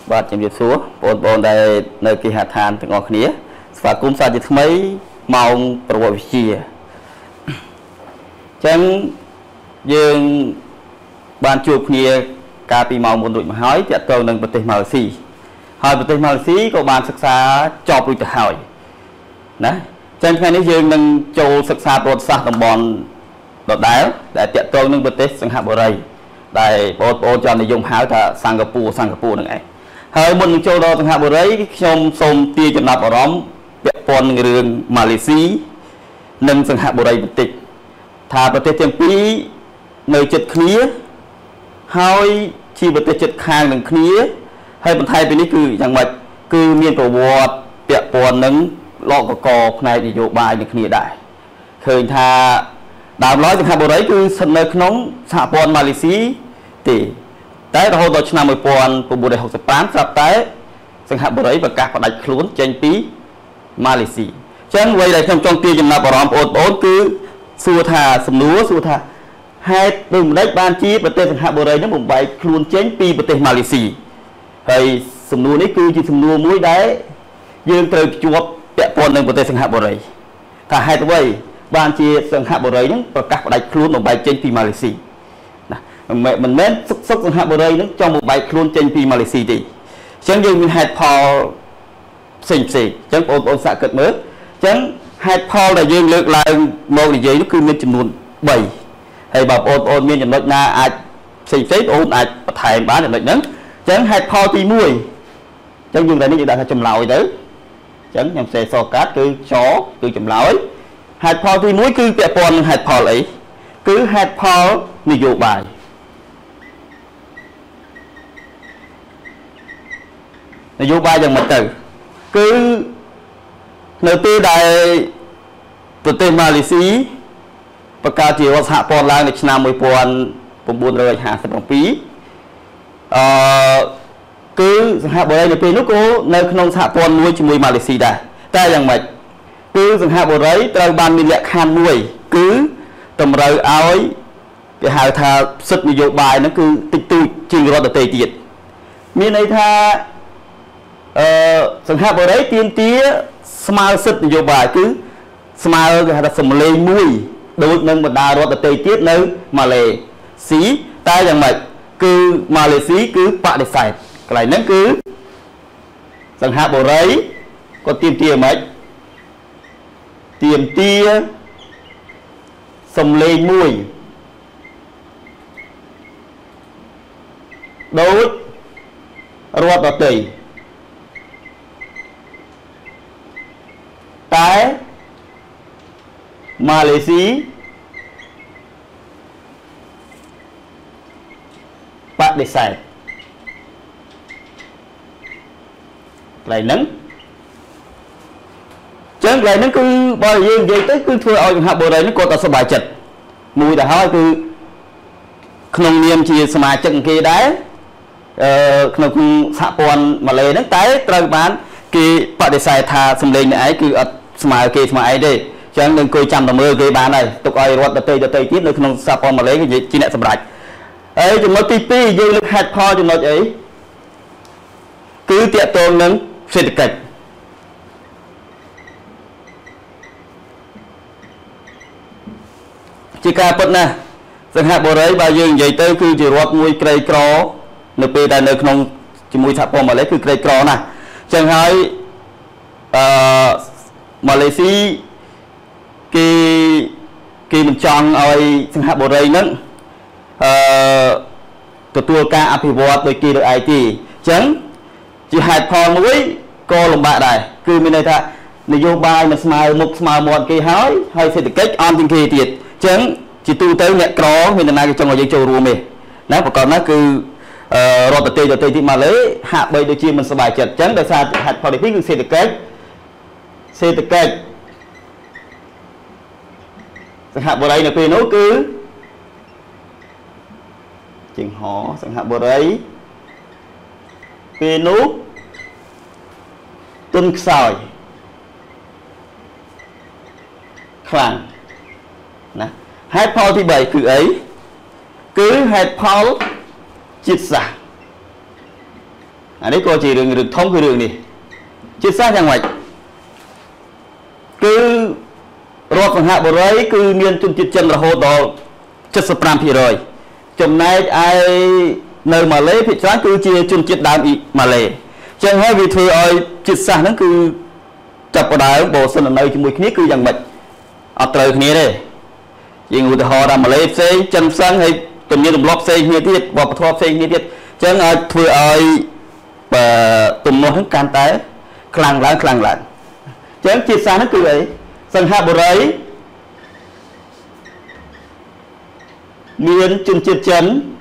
បាទជំរាបសួរបងប្អូនដែលនៅគេហដ្ឋានទាំងអស់គ្នាស្វាគមន៍សាជាថ្មីម៉ោងប្រវត្តិវិទ្យាអញ្ចឹងយើងបានជួបគ្នាកាលពីម៉ោងមុនរួចមកហើយទាក់ទងនឹងប្រទេសម៉ាឡេស៊ីហើយប្រទេសម៉ាឡេស៊ីក៏បានសិក្សាចប់រួចទៅហើយណាអញ្ចឹងថ្ងៃនេះយើងនឹងចូលសិក្សាប្រវត្តិសាស្ត្រតំបន់ដដែលដែលទាក់ទងនឹងប្រទេសសិង្ហបុរីដែលបងប្អូនចង់និយមហៅថាសិង្ហបុរីនឹងឯងហើយមុននឹងចូលដល់សិង្ហបុរីខ្ញុំសូមទាញចំណាប់អារម្មណ៍ពាក់ព័ន្ធនឹងរឿងម៉ាឡេស៊ីនិងសិង្ហបុរីបន្តិចថាប្រទេសទាំងពីរនៅជិតគ្នាហើយជាប្រទេសជិតខាងនឹងគ្នាហើយបន្ថែមពីនេះគឺយ៉ាងម៉េចគឺមានប្រវត្តិពាក់ព័ន្ធនឹងលកកផ្នែកនយោបាយនឹងគ្នាដែរឃើញថាដើមឡើយសិង្ហបុរីគឺស្ថិតនៅក្នុងសហព័ន្ធម៉ាឡេស៊ីទេតែរហូតដល់ឆ្នាំ1965ស្រាប់តែសិង្ហបុរីប្រកាសផ្ដាច់ខ្លួនចេញពីម៉ាឡេស៊ីអញ្ចឹងអ្វីដែលខ្ញុំចង់ទាញចំណាប់អារម្មណ៍បងប្អូនគឺសួរថាសំណួរសួរថាហេតុដូចម្ដេចបានជាប្រទេសសិង្ហបុរីនឹងបំបែកខ្លួនចេញពីប្រទេសម៉ាឡេស៊ីហើយសំណួរនេះគឺជាសំណួរមួយដែលយើងត្រូវភ្ជាប់ពាក់ព័ន្ធនឹងប្រទេសសិង្ហបុរីថាហេតុអ្វីបានជាសិង្ហបុរីនឹងប្រកាសផ្ដាច់ខ្លួនបំបែកចេញពីម៉ាឡេស៊ីណាមិនមែនសុកសិង្ហបុរីនឹងចង់បំបែកខ្លួនចេញពីម៉ាឡេស៊ីទេអញ្ចឹងយើងមានហេតុផលផ្សេងអញ្ចឹងបងប្អូនសាកគិតមើលអញ្ចឹងហេតុផលដែលយើងលើកឡើងមកនិយាយនោះគឺមានចំនួន3ហើយបើបងប្អូនមានចំណុចណាអាចផ្សេងបងប្អូនអាចបន្ថែមបានចំណុចហ្នឹងអញ្ចឹងហេតុផលទី1អញ្ចឹងយើងតែនេះយើងដាក់ថាចម្លើយទៅអញ្ចឹងខ្ញុំសេសកាត់គឺចគឺចម្លើយហេតុផលទី1គឺពាក់ព័ន្ធនឹងហេតុផលអីគឺហេតុផលនយោបាយនយោបាយយ៉ាងម៉េចទៅគឺនៅពេលដែលប្រទេសម៉ាឡេស៊ីបង្កើតជារដ្ឋសហព័ន្ធឡើងនៅឆ្នាំ1957គឺសិង្ហបុរីនៅពេលនោះក៏នៅក្នុងសហព័ន្ធមួយជាមួយម៉ាឡេស៊ីដែរតែយ៉ាងម៉េចគឺសិង្ហបុរីត្រូវបានមានលក្ខខណ្ឌមួយគឺតម្រូវឲ្យគេហៅថាសិទ្ធិនយោបាយហ្នឹងគឺតិចតួចជាងរដ្ឋដទៃទៀតមានន័យថាសិង្ហបុរីទាមទារស្មើសិទ្ធិនយោបាយគឺស្មើគេហៅថាសម្លេងមួយដូចនឹងបណ្ដារដ្ឋដទៃទៀតនៅម៉ាឡេស៊ីតែយ៉ាងម៉េចគឺម៉ាឡេស៊ីគឺបដិសេធកន្លែងហ្នឹងគឺសិង្ហបុរីក៏ទាមទារហ្មងទាមទារសម្លេងមួយដូចរដ្ឋដទៃតែម៉ាឡេស៊ីបដិសេធកន្លែងហ្នឹងចឹងកន្លែងហ្នឹងគឺបើយើងនិយាយទៅគឺធ្វើឲ្យសិង្ហបុរីហ្នឹងគាត់អត់សប្បាយចិត្តមួយទៅហើយគឺក្នុងនាមជាសមាជិកគេដែរក្នុងសហព័ន្ធម៉ាឡេហ្នឹងតែត្រូវបានគេបដិសេធថាសម្លេងនេះឯងគឺអត់ស្មើគេស្មើឯងទេចឹងនឹងអង្គុយចាំតែមើលគេបានហើយទុកឲ្យរដ្ឋដទៃទៀតនៅក្នុងសហព័ន្ធម៉ាឡេគេជាអ្នកសម្រេចហើយចំណុចទី2យើងលើកហេតុផលចំណុចអីគឺតាក់ទងនឹងសេដ្ឋកិច្ចជាការពិតណាស់សិង្ហបុរីបើយើងនិយាយទៅគឺជារដ្ឋមួយក្រីក្រនៅពេលដែលនៅក្នុងជាមួយសហព័ន្ធម៉ាឡេគឺក្រីក្រណាស់អញ្ចឹងហើយម៉ាឡេស៊ីគេមិនចង់ឲ្យសិង្ហបុរីហ្នឹងទទួលការអភិវឌ្ឍដោយគេដោយឯងទេអញ្ចឹងជាហេតុផលមួយក៏លំបាកដែរគឺមានន័យថានយោបាយមិនស្មើមុខស្មើមាត់គេហើយសេដ្ឋកិច្ចអន់ជាងគេទៀតអញ្ចឹងជាទូទៅអ្នកក្រមាននរណាគេចង់ឲ្យយើងចូលរួមទេណាប្រកបណាគឺរដ្ឋដទៃទីម៉ាឡេហាក់បីដូចជាមិនសប្បាយចិត្តអញ្ចឹងដោយសារហេតុផលទី2គឺសេដ្ឋកិច្ចសិង្ហបុរីនៅពេលនោះគឺជាងហសិង្ហបុរីពេលនោះទុនខ្សោយខ្លាំងណាហេតុផលទី3គឺអីគឺហេតុផលជាតិសាសន៍ anh ấy coi chỉ đường thông cái đường này chết sát chẳng vậy cứ rốt phần hạ bờ đấy cứ miền trung chết chân là hồ đó chất sập ram thì rồi chồng này ai nơi mà lấy thì chán cứ chia trung chết đam bị mà lấy chẳng hay vì thôi ơi chết sát nó cứ chập vào đáy bộ sân ở nơi chúng mùi khía cứ chẳng vậy ở trời khía đây vì người ta họ làm mà lấy xây chân sang hay tuần nhiên block xây như thế và thoa xây như thế chẳng ai thôi ơi tụm nó hắn can tái khlang lặng chẳng chết sát nó cứ vậy sân hạ bờ đấy miền trung chết chấn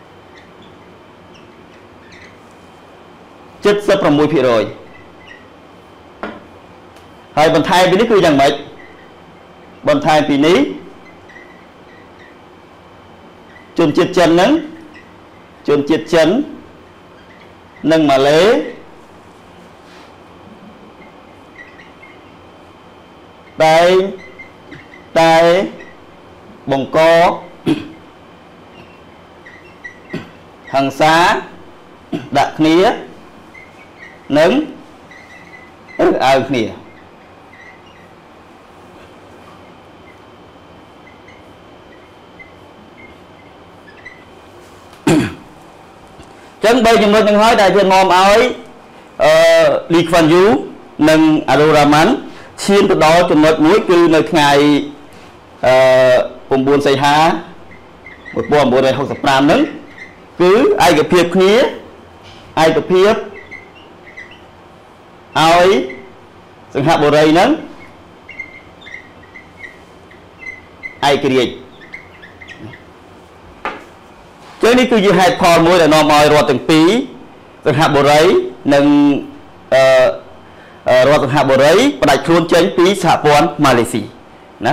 chất sấp vào mùi phía rồi hai bàn thai bênนี้คืออย่างไรbàn thaiปีนี้จนเจ็ดจันนั้นจนเจ็ดจันนั่งมาเลยได้บ่งกอหังษาดักเนี้ยนึ่งเอาเนี้ยchẳng bây giờ mình nói đại diện mồm ấy đi phần dú nâng adoraman xin từ đó cho một mũi cư nơi ngày cùng buồn xây há một buồn này học tập làm nứng cứ ai gặp việc khía ai gặp việc ấy sự hạ bộ đây nứng ai cái gì chứ này cứ như hai thon mũi là nó mòi rồi từng tí từng hạ bộ đấy nâng rồi từng hạ bộ đấy và đại khuôn chánh tí xã bốn Malaysia nè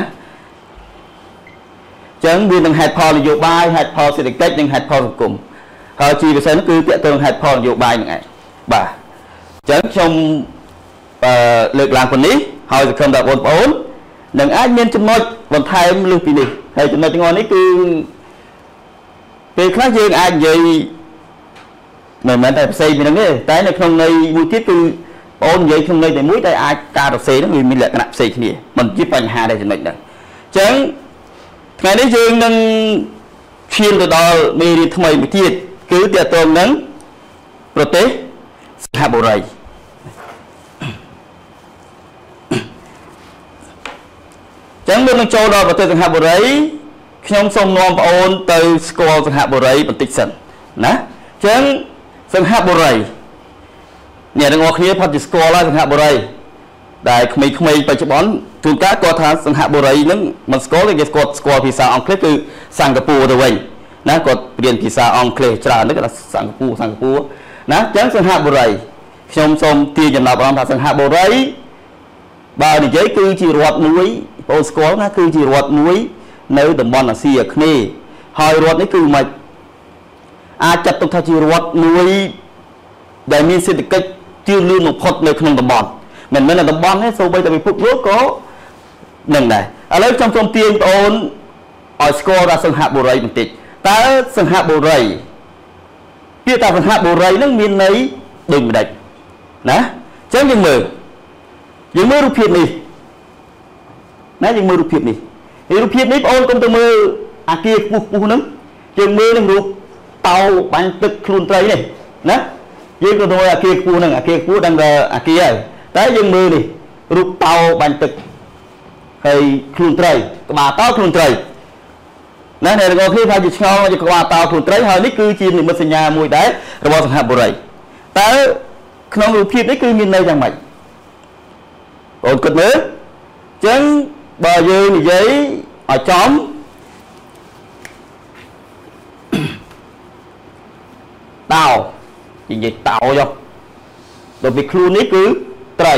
chẳng vì từng hai thon là dụ bài hai thon sẽ được cách nhưng hai thon cùng họ chỉ vì sao nó cứ tiện tương hai thon dụ bài này bà chẳng trong lực làm phần ní họ sẽ không đạt bốn nâng ai nhân chân môi còn thay em lưu kỳ này hay chân môi chân ngon ấy cứ vì khác dương ai vậy mà tại xây mình nói cái này không nơi vui tiết cứ ôn vậy không nơi để mũi tay ai ca đọc xây nó vì mình lại cái nạp xây cái này mình chỉ phải hà đây cho mình đây chẳng ngày đấy dương nâng chuyên từ đó đi đi thay một tiết cứ tiệt tôm nắng rồi tế hạ bộ rầy chẳng bên châu đó và từ hạ bộ rầyខ្ញុំសូមនាំបងអូនទៅស្គាល់សង្ហបុរីបន្តិចសិនណាអញ្ចឹងសង្ហបុរីអ្នកទាំងអស់គ្នាផុតពីស្គាល់ហើយសង្ហបុរីដែលក្មេងៗបច្ចុប្បន្នជួនកាលគាត់ថាសង្ហបុរីហ្នឹងមិនស្គាល់ទេគេស្គាល់ភាសាអង់គ្លេសគឺសិង្ហបុរីទៅវិញណាគាត់រៀនភាសាអង់គ្លេសច្រើនហ្នឹងគេថាសិង្ហបុរីណាអញ្ចឹងសង្ហបុរីខ្ញុំសូមទាញចំណាប់អារម្មណ៍ថាសង្ហបុរីបើនិយាយគឺជារដ្ឋមួយបងស្គាល់ណាគឺជារដ្ឋមួយនៅតំបន់អាស៊ីអាគ្នេយ៍ហើយរដ្ឋនេះគឺមិនអាចចាត់ទុកថាជារដ្ឋមួយដែលមានសេដ្ឋកិច្ចជឿនលឿនបំផុតនៅក្នុងតំបន់មិនមែននៅតំបន់ទេសូម្បីតែពិភពលោកក៏នឹងដែរឥឡូវខ្ញុំសូមទាញបងប្អូនឲ្យស្គាល់ថាសង្ហបុរីបន្តិចតើសង្ហបុរីពាក្យថាសង្ហបុរីនឹងមានន័យដូចម្ដេចណាអញ្ចឹងយើងមើលរូបភាពនេះណាយើងមើលរូបភាពនេះរូបភាពនេះបងអូនកុំទៅមើលអាគារខ្ពស់ហ្នឹងយើងមើលនឹងរូបតោបាញ់ទឹកខ្លួនត្រីនេះណាយើងទៅមើលអាគារខ្ពស់ហ្នឹងអាគារខ្ពស់ដឹងតែអាគារហើយតែយើងមើលនេះរូបតោបាញ់ទឹកហើយខ្លួនត្រីក្បាលតោខ្លួនត្រីណាអ្នកទាំងអស់គ្នាថាជាឆ្ងល់ជាក្បាលតោខ្លួនត្រីហើយនេះគឺជានិមិត្តសញ្ញាមួយដែររបស់សង្ហបុរីតើក្នុងរូបភាពនេះគឺមានន័យយ៉ាងម៉េចបងអូនគិតមើលអញ្ចឹងបើយើងនិយាយឲ្យចំតោនិយាយតោយកដល់ពីខ្លួននេះគឺត្រី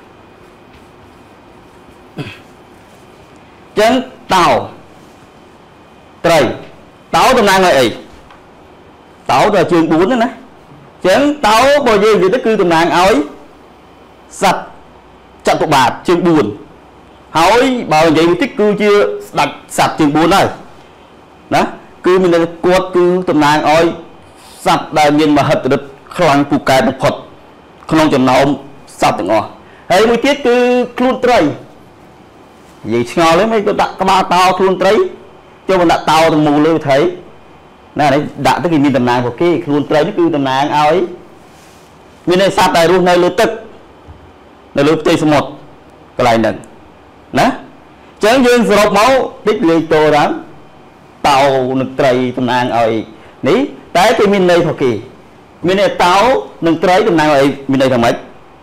ចឹងតោត្រីតោតំណាងឲ្យអីតោទៅជើង4ហ្នឹងណាចឹងតោបើយើងនិយាយទៅគឺតំណាងឲ្យសត្វចតុបាទជើង4ហើយបើនិយាយមួយតិចគឺជាស្ដេចសត្វជើង4ហើយណាគឺមានគាត់គឺតំណាងឲ្យសត្វដែលមានមហិទ្ធិឫទ្ធិខ្លាំងពូកែបំផុតក្នុងចំណោមសត្វទាំងអស់ហើយមួយទៀតគឺខ្លួនត្រីនិយាយឆ្ងល់ហ្នឹងមិនក៏ដាក់ក្បាលតោខ្លួនត្រីចូលមកដាក់តោទាំងមូលលើត្រីណានេះដាក់ទៅគេមានតំណាងរបស់គេខ្លួនត្រីនេះគឺតំណាងឲ្យមានសត្វដែលរស់នៅលើទឹកនៅលើផ្ទៃសមុទ្រកន្លែងហ្នឹងណាអញ្ចឹងយើងសរុបមកតិចលេខតោដល់តោនឹងត្រីតំណាងឲ្យនេះតែគេមានន័យរបស់គេមានន័យតោនឹងត្រីតំណាងឲ្យមានន័យថាម៉េច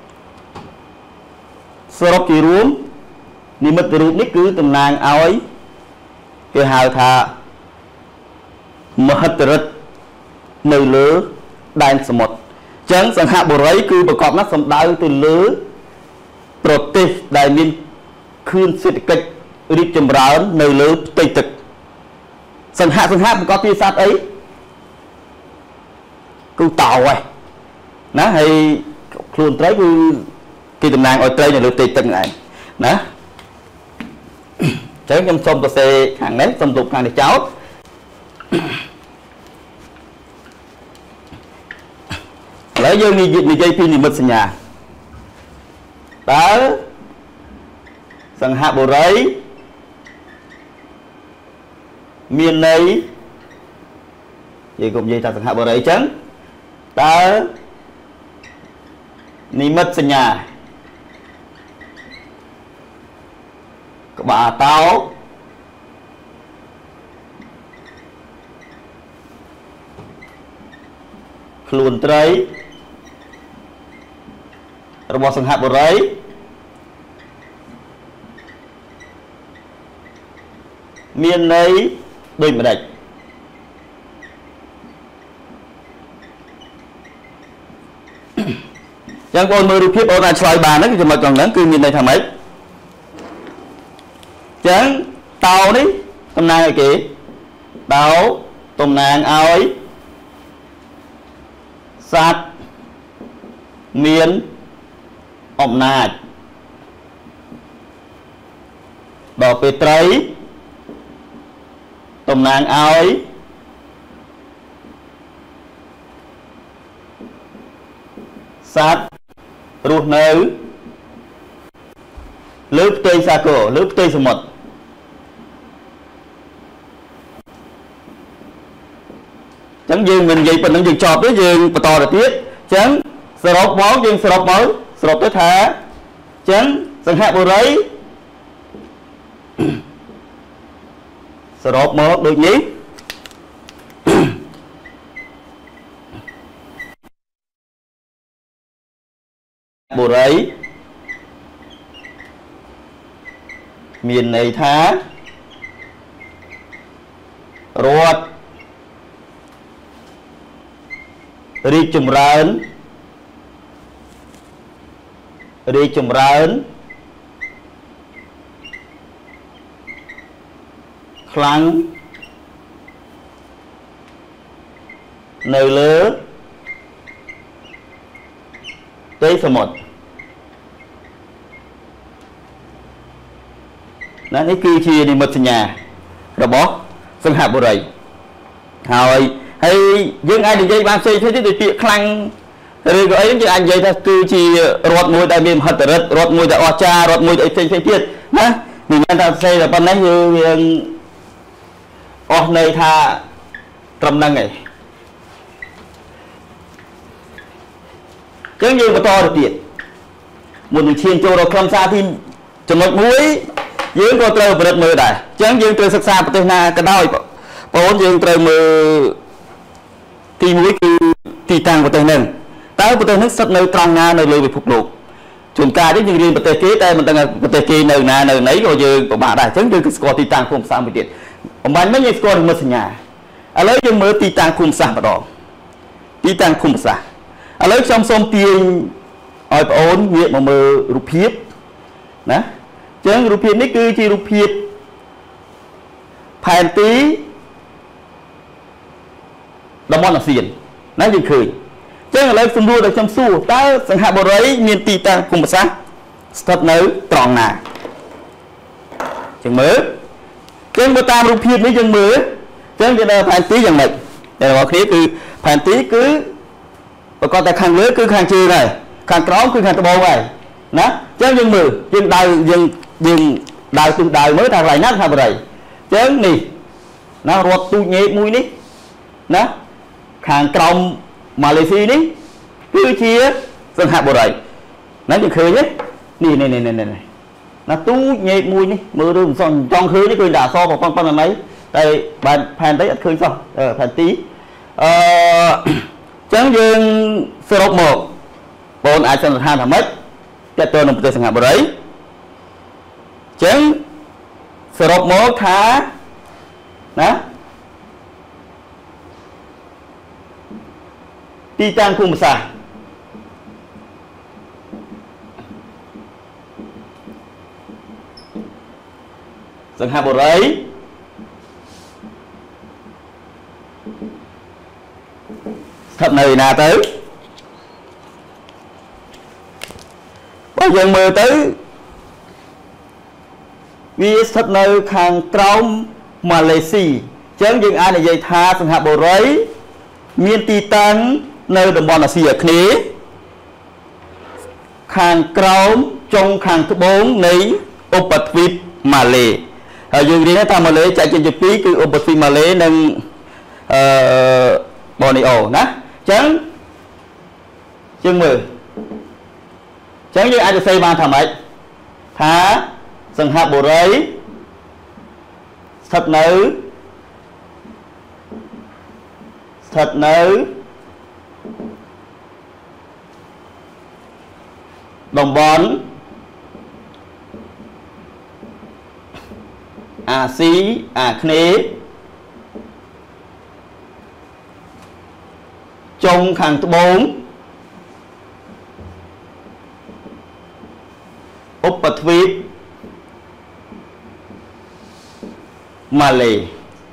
សរុបជារួមនិមិត្តរូបនេះគឺតំណាងឲ្យគេហៅថាមហិទ្ធិឫទ្ធិនៅលើដែនសមុទ្រអញ្ចឹងសង្ហបុរីគឺប្រកបណាស់សំដៅទៅលើប្រទេសដែលមានខឿនសេដ្ឋកិច្ចរីកចម្រើននៅលើផ្ទៃទឹកសង្ហប្រកបពីសត្វអីគឺតោហើយណាហើយខ្លួនត្រីគឺគេតំណាងឲ្យត្រីនៅលើផ្ទៃទឹកហ្នឹងឯងណាអញ្ចឹងខ្ញុំសូមសរសេរខាងនេះសូមលុបខាងនេះចោលឥឡូវយើងនិយាយពីនិមិត្តសញ្ញាតើសង្ហបុរីមានន័យយើងកុំនិយាយថាសង្ហបុរីអញ្ចឹងតើនិមិត្តសញ្ញាក្បាលតោខ្លួនត្រីរបស់សង្ហបុរីមានន័យដូចម្ដេចចឹងបងមើលរូបភាពបងអាចឆ្លើយបានហ្នឹងគឺចំណុចត្រង់ហ្នឹងគឺមានន័យថាម៉េចចឹងតោនេះតំណាងឲ្យគេតោតំណាងឲ្យសត្វមានអំណាចដល់ពេលត្រីតំណាងឲ្យសត្វរស់នៅលើផ្ទៃសាគរលើផ្ទៃសមុទ្រអញ្ចឹងយើងមិននិយាយប៉ុណ្្នឹងយើងចប់ទេយើងបន្តទៅទៀតអញ្ចឹងសរុបមកយើងសរុបទៅថាអញ្ចឹងសង្ហបុរីសរុបមកដូចនេះបុរីមានន័យថារដ្ឋរីកចម្រើនខ្លាំងនៅលើផ្ទៃសមុទ្រណានេះគឺជានិមិត្តសញ្ញារបស់សង្ហបុរីហើយយើងអាចនិយាយបានផ្សេងៗទៀតដូចពាក្យខ្លាំងឬក៏អីយើងអាចនិយាយថាគឺជារដ្ឋមួយដែលមានមហិទ្ធិឫទ្ធិរដ្ឋមួយដែលអស្ចារ្យរដ្ឋមួយដែលផ្សេងៗទៀតណាមិនមែនថាផ្សេងតែប៉ុណ្ណេះយើងអស់ន័យថាត្រឹមហ្នឹងឯងចឹងយើងបន្តទៅទៀតមុននឹងឈានចូលដល់ខ្លឹមសារទីចំណុចមួយយើងក៏ត្រូវពិនិត្យមើលដែរអញ្ចឹងយើងត្រូវសិក្សាប្រទេសណាក៏ដោយបងប្អូនយើងត្រូវមើលទី1គឺទីតាំងប្រទេសហ្នឹងតើប្រទេសហ្នឹងស្ថិតនៅត្រង់ណានៅលើពិភពលោកជួនកាលយើងរៀនប្រទេសគេតែមិនដឹងប្រទេសគេនៅណានៅណីក៏យើងពិបាកដែរអញ្ចឹងយើងគឺស្គាល់ទីតាំងភូមិសាស្ត្រមួយទៀតបំបញ្ញមិញយើងស្គាល់និមិត្តសញ្ញាឥឡូវយើងមើលទីតាំងភូមិសាស្ត្រម្ដងទីតាំងភូមិសាស្ត្រឥឡូវខ្ញុំសូមទាញឲ្យបងប្អូនងាកមកមើលរូបភាពណាអញ្ចឹងរូបភាពនេះគឺជារូបភាពផែនទីតំបន់អាស៊ានណាយើងឃើញអញ្ចឹងឥឡូវសំដួលដល់ខ្ញុំសួរតើសង្ហបុរីមានទីតាំងភូមិសាស្ត្រស្ថិតនៅត្រង់ណាអញ្ចឹងមើលតាមរូបភាពនេះយើងមើលអញ្ចឹងវាដល់ផែនទីយ៉ាងម៉េចតែបងប្អូនគ្នាគឺផែនទីគឺ và còn tại khang lưới cứ khang chư này khang cõng cứ khang tơ bông này nè chứ nhưng mừ nhưng đào từ đào mới thằng lại nát hả vậy chứ nè nó ruột tu nhẹ mũi ní nè khang cõng Malaysia ní cứ chia dân hạ bộ rồi nó chỉ khơi nhé nè nó tu nhẹ mũi ní mưa đường xong trong khơi ní cười đã so vào con là mấy đây bạn phàn tới khơi xong phàn tí chẳng dương sơ rộng một bọn ai chân hai thằng mất cho tôi nằm tới sang hạ bộ đấy chẳng sơ rộng một thá đó ti tăng khung xà sang hạ bộ đấy thật này nà tới bao giờ mơ tới vì thật nơi khang trong Malaysia chẳng những ai này dây tha sang hạ bộ rấy miền tì tăng nơi đồng bọn là xìa khế khang trong trong khang thứ 4 nấy Opatvip Malay dường đi nó ta Malay chạy trên chụp tí cứ Opatvip Malay nâng Borneo nè chẳng chương 10 chẳng như ai được xây ban thầm ấy thá sừng hạ bộ rấy thật nữ đồng bón xí khné trong khang thứ 4 Opatvip Malay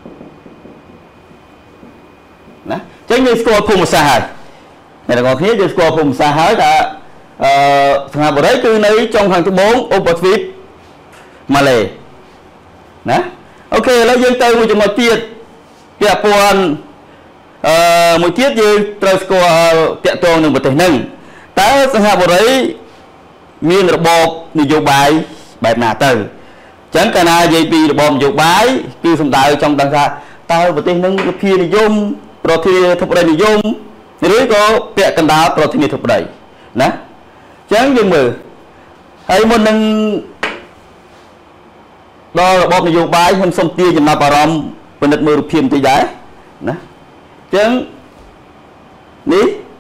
nè chẳng như score phùng xa hài này là còn khí như score phùng xa hái là thằng nào đấy cứ nấy trong khang thứ 4 Opatvip Malay nè ok lấy dân tây một một tiết tiệp buồn một tiết như trời score tiệp tuồng đừng một thể nâng ta thằng nào đấy miền là bột đi vô bài bài nào từ chẳng cả na dây pi là bom vô bái kêu xong đại trong đằng xa tao một tên nâng cái kia đi zoom rồi thì thuộc đây đi zoom thì có vẽ cần đá rồi thì thuộc đây nè chẳng dừng mờ hay một nâng đó là bom đi vô bái hơn xong tia chừng nào bà rom bên đất mưa phim tới giá nè chẳng ní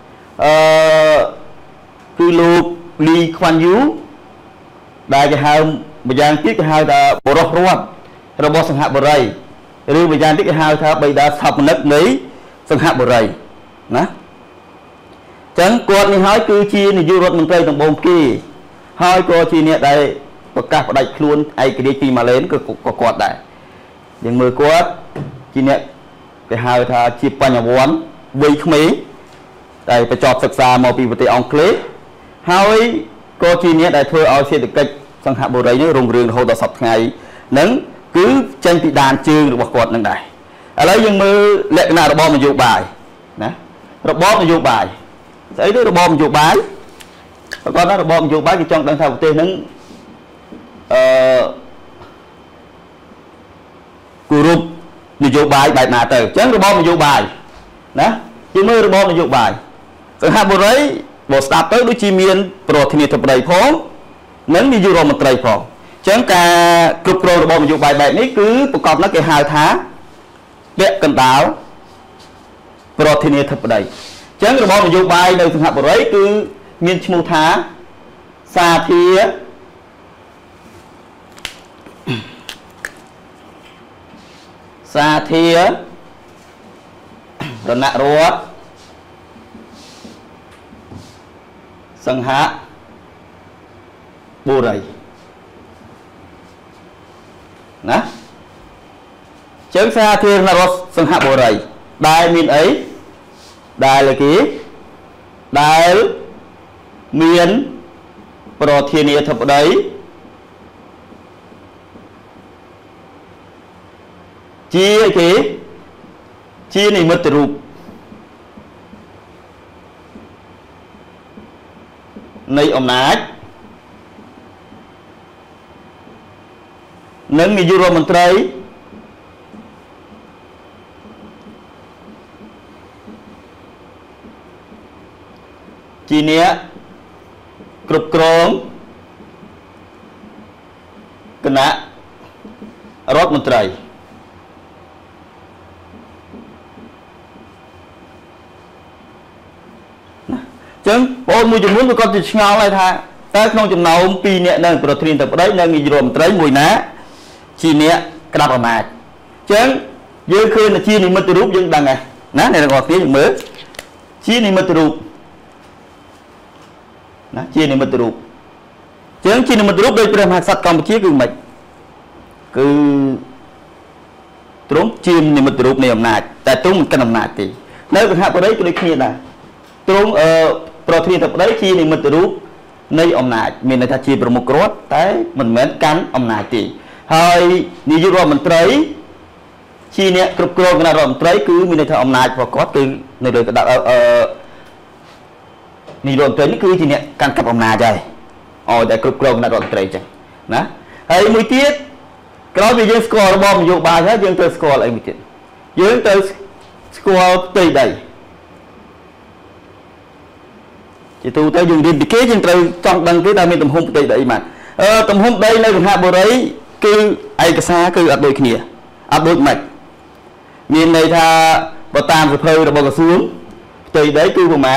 cứ lục Lee Kuan Yew đại cái hai một dạng tiếp cái hai là bộ rốt ruột rồi bộ sang hạ bờ rầy rồi một dạng tiếp cái hai là bây đã sập nứt mấy sang hạ bờ rầy nè chẳng quạt này hỏi cứ chi này du rốt mình tây đồng bông kia hỏi cô chi này đây bậc các đại luôn ai cái đi mà lên có quạt đây nhưng mưa quạt chi này cái hai là chi pa nhà vốn vây không mấy đây phải chọn sạc xa màu pi vật ông clip hỏi cô chi này đại thưa ao xe được cách sang hạ bộ đấy nó rung rương hồ đỏ sọc ngày nắng cứ tranh bị đàn chương được bọc quạt nâng này ở lấy nhưng mưa lệ nào nó bom mà dụ bài nè nó bom mà dụ bài ấy đó nó bom dụ bài con nó bom dụ bài thì trong đằng sau tên nắng cù rụp mà dụ bài bài nào từ chẳng nó bom mà dụ bài nè chứ mưa nó bom mà dụ bài sang hạ bộ đấy bộ start tới đối chi miên protein thập đầy phóng nâng đi vô một trời phò chẳng cả cực rồi bộ một bài bài này cứ một cọp nó cái hai tháng vẽ cần táo protein thập đầy chẳng rồi bộ một bài nơi thường học ở đấy cứ miên chmu thá xa thía rồi nạ ruột sân hạ bù rầy nè chớn xa thiên là rốt sân hạ bù rầy đai miền ấy đai là ký đai miền protein thập đấy chia ký chia này mất rụp នៃអំណាចនិងនាយករដ្ឋមន្ត្រីជាអ្នកគ្រប់គ្រងគណៈរដ្ឋមន្ត្រីចឹងបងមួយចំនួនក៏គាត់ឆ្ងល់ដែរថាតើក្នុងចំណោម2នាក់នៅប្រធានាធិបតីនិងនាយករដ្ឋមន្ត្រីមួយណាជាអ្នកក្តាប់អំណាចចឹងយើងឃើញថាជានិមិត្តរូបយើងដឹងហើយណាអ្នកទាំងអស់គ្នាយើងមើលជានិមិត្តរូបណាជានិមិត្តរូបចឹងជានិមិត្តរូបដោយព្រះមហាក្សត្រកម្ពុជាគឺមិនគឺទ្រង់ជានិមិត្តរូបនៃអំណាចតែទ្រង់មិនកាន់អំណាចទេនៅកហបរិយក៏ដូចគ្នាដែរទ្រង់ប្រធានាធិបតីជានិមិត្តរូបនៃអំណាចមានន័យថាជាប្រមុខរដ្ឋតែមិនមែនកាន់អំណាចទេហើយនាយករដ្ឋមន្ត្រីជាអ្នកគ្រប់គ្រងគណៈរដ្ឋមន្ត្រីគឺមានន័យថាអំណាចរបស់គាត់គឺនៅលើក្តាប់នាយករដ្ឋមន្ត្រីនេះគឺជាអ្នកកាន់កាប់អំណាចហើយឲ្យតែគ្រប់គ្រងគណៈរដ្ឋមន្ត្រីអញ្ចឹងណាហើយមួយទៀតក្រោយពីយើងស្គាល់របបនយោបាយហើយយើងត្រូវស្គាល់អីមួយទៀតយើងត្រូវស្គាល់ផ្ទៃដីជាទូទៅយើងរៀនពីគេយើងត្រូវចង់ដឹងគេថាមានទំហំផ្ទៃដីប៉ុន្មានទំហំដីនៅកង្ហាបុរីគឺឯកសារគឺអត់ដូចគ្នាអត់ដូចម៉េចមានន័យថាបើតាមសភៅរបស់ក្រសួងផ្ទៃដីគឺប្រមាណ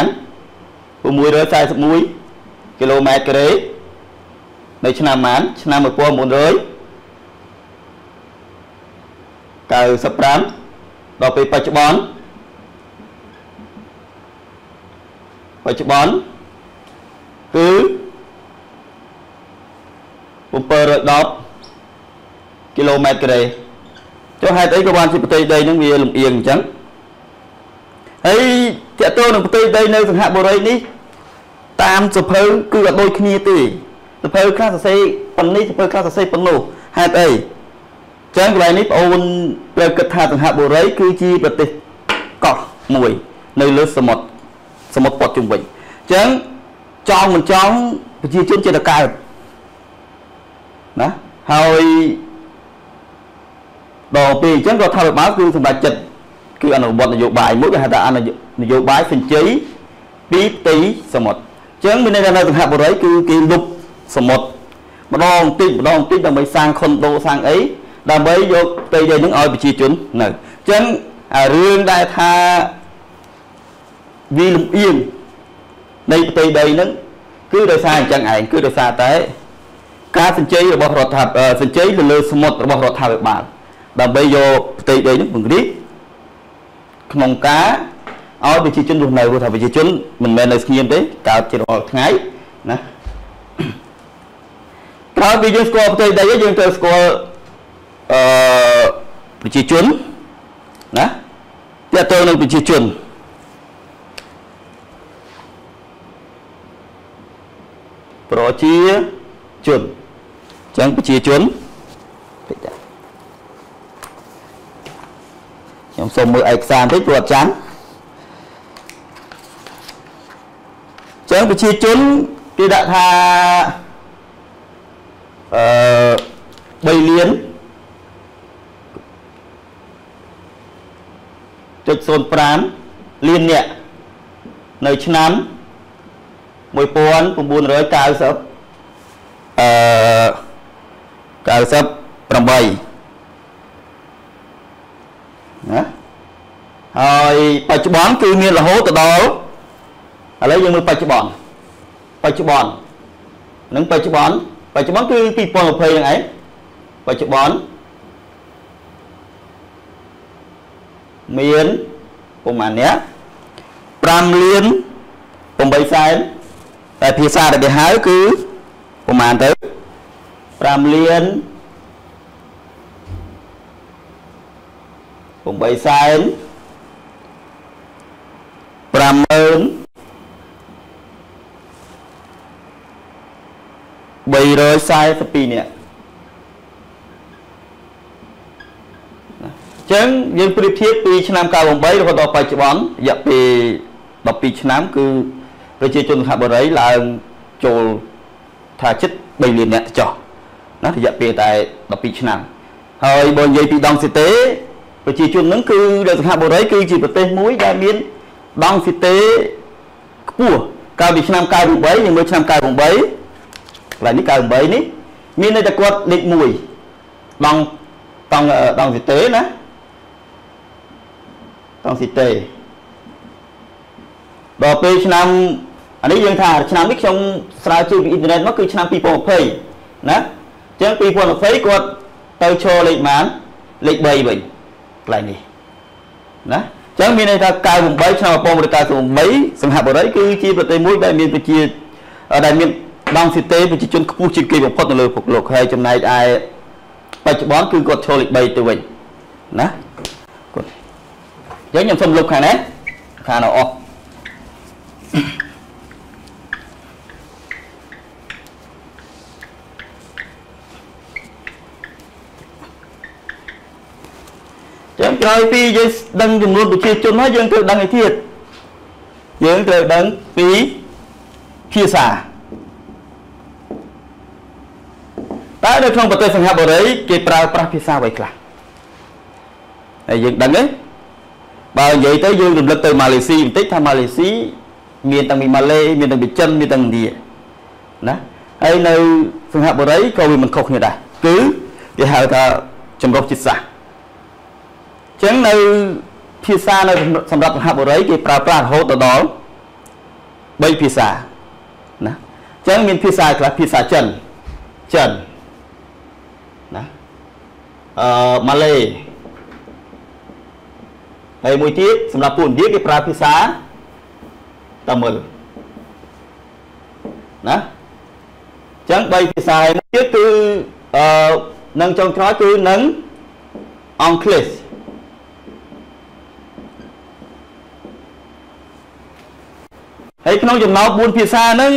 641គីឡូម៉ែត្រការ៉េនៅឆ្នាំម៉ានឆ្នាំ1995ដល់ពេលបច្ចុប្បន្នគឺ710គីឡូម៉ែត្រការ៉េចុះហេតុអីក៏បានជាផ្ទៃដីនឹងវាលំអៀងអញ្ចឹងហើយតើតើនឹងផ្ទៃដីនៅសង្ហបុរីនេះតាមសភៅគឺអត់ដូចគ្នាទេសភៅខ្លះសរសេរប៉ុណ្នេះសភៅខ្លះសរសេរប៉ុណ្ណោះហេតុអីចឹងកន្លែងនេះបងអូនត្រូវគិតថាសង្ហបុរីគឺជាប្រទេសកោះមួយនៅលើសមុទ្រព័ទ្ធជុំវិញចឹងចង់មិនចង់ប្រជាជនចេះតែកើតណាហើយដល់ពេលអញ្ចឹងរដ្ឋាភិបាលគឺសម្រាប់ចិត្តគឺអនុវត្តនយោបាយមួយគេហៅថានយោបាយសញ្ជ័យពីផ្ទៃសមុទ្រអញ្ចឹងមានន័យថានៅសង្ហបុរីគឺគេលុបសមុទ្រម្ដងតិចដើម្បីសាងខុនដូសាងអីដើម្បីយកផ្ទៃដីនឹងឲ្យប្រជាជននៅអញ្ចឹងរឿងដែលថាវាលំអៀងនៃផ្ទៃដីនឹងគឺដោយសារអញ្ចឹងឯងគឺដោយសារតែការសញ្ជ័យរបស់រដ្ឋាភិបាលសញ្ជ័យទៅលើសមុទ្ររបស់រដ្ឋាភិបាលដើម្បីយកផ្ទៃដីនឹងពង្រីកក្នុងការឲ្យប្រជាជនរស់នៅព្រោះថាប្រជាជនមិនមែននៅស្ងៀមទេកើតជារាល់ថ្ងៃណាក្រោយពីយើងស្គាល់ផ្ទៃដីយើងត្រូវស្គាល់ប្រជាជនណាទាក់ទងនឹងប្រជាជនប្រជាជនចឹងប្រជាជនខ្ញុំសូមមើលឯកសារបន្តិចព្រោះអត់ចាំចឹងប្រជាជនគេដាក់ថា3លាន.05លាននាក់នៅឆ្នាំ1998ណាហើយបច្ចុប្បន្នគឺមានរហូតដល់ឥឡូវយើងមើលបច្ចុប្បន្ននឹងបច្ចុប្បន្នគឺ2020ហ្នឹងឯងបច្ចុប្បន្នមានប្រហែលអ្នក5លាន8សែនតែភាសាដែលគេហៅគឺប្រហែលទៅ5លាន8សែន50000 342នាក់ចឹងយើងប្រៀបធៀបពីឆ្នាំ98រហូតដល់បច្ចុប្បន្នរយៈពេល12ឆ្នាំគឺប្រជាជនសង្ហបុរីឡើងចូលថាចិត្ត3លានអ្នកចុះណារយៈពេលតែ12ឆ្នាំហើយបើនិយាយពីដង់ស៊ីតេប្រជាជនហ្នឹងគឺដែលសង្ហបុរីគឺជាប្រទេសមួយដែលមានដង់ស៊ីតេខ្ពស់កាលពីឆ្នាំ98និងមើលឆ្នាំ98កន្លែងនេះ98នេះមានន័យថាគាត់លេខ1ដង់ស៊ីតេណាដង់ស៊ីតេដល់ពេលឆ្នាំអានេះយើងថាឆ្នាំនេះខ្ញុំស្រាវជ្រាវពីអ៊ីនធឺណិតមកគឺឆ្នាំ2020ណាអញ្ចឹង2020គាត់ទៅឈរលេខប៉ុន្មានលេខ3វិញកន្លែងនេះណាអញ្ចឹងមានន័យថា98ឆ្នាំ1998សង្ហបុរីគឺជាប្រទេសមួយដែលមានប្រជាដែលមានដង់ស៊ីតេប្រជាជនខ្ពស់ជាងគេបំផុតនៅលើពិភពលោកហើយចំណែកឯបច្ចុប្បន្នគឺគាត់ឈរលេខ3ទៅវិញណាគាត់អញ្ចឹងខ្ញុំសូមលុបខាងនេះខាងនោះអស់ចឹងក្រោយពីយើងដឹងចំនួនប្រជាជនហើយយើងត្រូវដឹងឯទៀតយើងត្រូវដឹងពីភាសាតើនៅក្នុងប្រទេសសង្ហបុរីគេប្រើប្រាស់ភាសាអ្វីខ្លះហើយយើងដឹងទេបើនិយាយទៅយើងរំលឹកទៅម៉ាឡេស៊ីបន្តិចថាម៉ាឡេស៊ីមានទាំងពីម៉ាឡេមានទាំងពីចិនមានទាំងឥណ្ឌាណាហើយនៅសង្ហបុរីក៏វាមិនខុសគ្នាដែរគឺគេហៅថាចម្រុះជាតិសាសន៍ចឹងនៅភាសានៅសម្រាប់សង្ហបុរីគេប្រើប្រាស់រហូតដល់3ភាសាណាចឹងមានភាសាខ្លះភាសាចិនណាម៉ាឡេហើយមួយទៀតសម្រាប់ពួកឥណ្ឌាគេប្រើភាសាតាមិលណាចឹង3ភាសាមួយទៀតគឺនឹងចុងក្រោយគឺនឹងអង់គ្លេសហើយក្នុងចំណោម4ភាសាហ្នឹង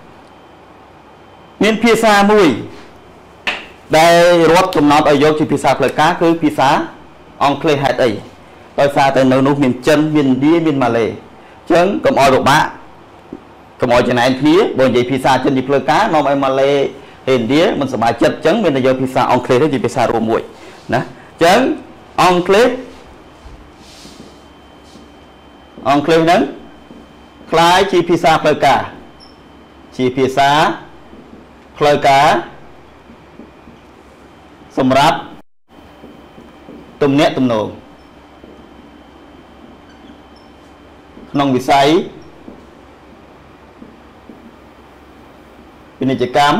មានភាសាមួយដែលរដ្ឋកំណត់ឲ្យយកជាភាសាផ្លូវការគឺភាសាអង់គ្លេសហេតុអីដោយសារតែនៅនោះមានចិនមានឥណ្ឌាមានម៉ាឡេអញ្ចឹងកុំឲ្យពិបាកកុំឲ្យចំណែនគ្នាបើនិយាយភាសាចិនជាផ្លូវការនាំឲ្យម៉ាឡេឥណ្ឌាមិនសប្បាយចិត្តអញ្ចឹងមានតែយកភាសាអង់គ្លេសទៅជាភាសារួមមួយណាអញ្ចឹងអង់គ្លេសហ្នឹងคล้ายជាភាសាផ្លូវការសម្រាប់ទំនាក់ទំនងក្នុងវិស័យពាណិជ្ជកម្ម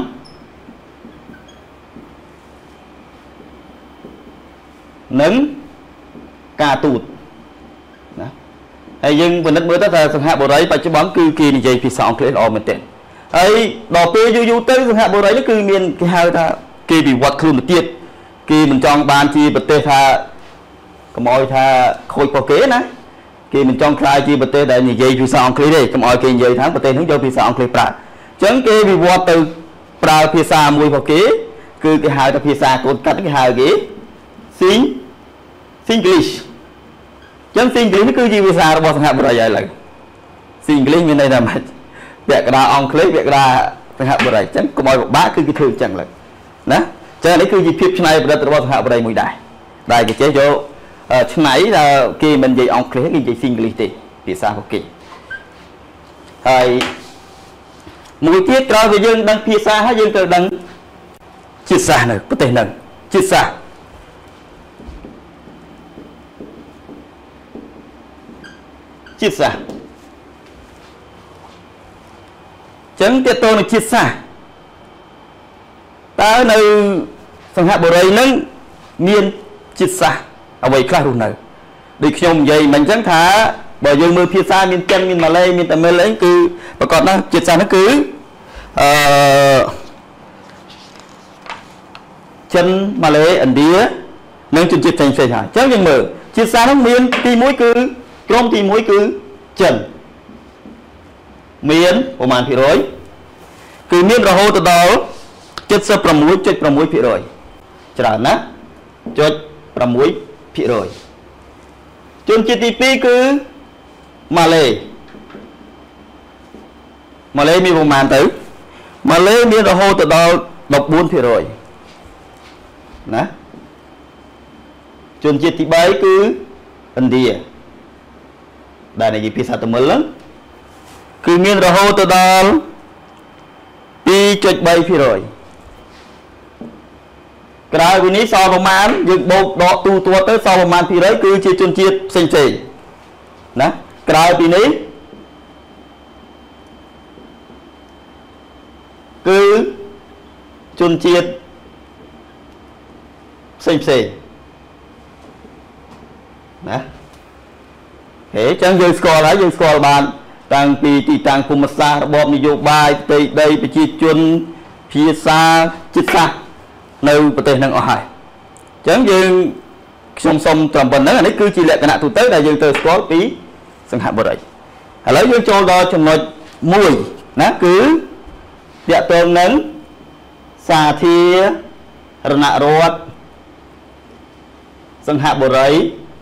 និងការទូតណាហើយយើងពិនិត្យមើលទៅថាសង្ហបុរីបច្ចុប្បន្នគឺគេនិយាយភាសាអង់គ្លេសល្អមែនទែនហើយដល់ពេលយូរទៅសង្ហបុរីនេះគឺមានគេហៅថាគេវិវត្តខ្លួនទៅទៀតគេមិនចង់បានជាប្រទេសថាកុំឲ្យថាខូចរបស់គេណាគេមិនចង់ខ្លាយជាប្រទេសដែលនិយាយភាសាអង់គ្លេសទេកុំឲ្យគេនិយាយថាប្រទេសនោះយកភាសាអង់គ្លេសប្រើអញ្ចឹងគេវិវត្តទៅប្រើភាសាមួយរបស់គេគឺគេហៅថាភាសាកូនកាត់គេហៅគេ Singlish ចឹង Singlish នេះគឺជាភាសារបស់សង្ហបុរីហើយឡើយ Singlish មានន័យថាម៉េចពាក្យកណ្ដាលអង់គ្លេសពាក្យកណ្ដាលសង្ហបុរីចឹងកុំឲ្យពិបាកគឺគេធ្វើអញ្ចឹងឡើយណាចឹងនេះគឺជាភាពច្នៃប្រឌិតរបស់សង្ហបុរីមួយដែរដែលគេចេះយកឆ្នៃថាគេមិននិយាយអង់គ្លេសគេនិយាយ Singlish ទេភាសារបស់គេហើយមួយទៀតក្រោយពីយើងដឹងភាសាហើយយើងត្រូវដឹងជាតិសាសន៍នៅប្រទេសហ្នឹងជាតិសាសន៍ចឹងទាក់ទងនឹងជាតិសាសន៍តើនៅសង្ហបុរីហ្នឹងមានជាតិសាសន៍អ្វីខ្លះរស់នៅដូចខ្ញុំនិយាយមិនអញ្ចឹងថាបើយើងមើលភាសាមានចិនមានម៉ាឡេមានតាមិលអីគឺប្រកបណាស់ជាតិសាសន៍ហ្នឹងគឺចិនម៉ាឡេឥណ្ឌានិងជនជាតិផ្សេងៗហើយអញ្ចឹងយើងមើលជាតិសាសន៍ហ្នឹងមានទី1គឺក្រុមទី1គឺចិនមានប្រមាណភាគរយគឺមានរហូតដល់ 76.6% ច្រើនណាស់ 0.6% ជនជាតិទី2គឺម៉ាឡេមានប្រមាណទៅម៉ាឡេមានរហូតដល់14%ណាជនជាតិទី3គឺឥណ្ឌាដែលនិយាយភាសាតមិលហ្នឹងគឺមានរហូតដល់ 2.3% ក្រៅពីនេះសល់ប្រមាណយើងបូកដកទូទាត់ទៅសល់ប្រមាណ%គឺជាជនជាតិផ្សេងៗណាក្រៅពីនេះគឺជនជាតិផ្សេងណាហេចឹងយើងស្គាល់ហើយយើងស្គាល់បានតាំងពីទីតាំងភូមិសាស្ត្ររបបនយោបាយផ្ទៃដីប្រជាជនភាសាចិត្តសាស្ត្រនៅប្រទេសនឹងអស់ហើយចឹងយើងខ្ញុំសូមត្រឹមប៉ុណ្្នឹងអានេះគឺជាលក្ខណៈទូទៅដែលយើងត្រូវស្គាល់ពីសង្ហបុរីឥឡូវយើងចូលដល់ចំណុចមួយណាគឺទាក់ទងនឹងសាធារណរដ្ឋសង្ហបុរី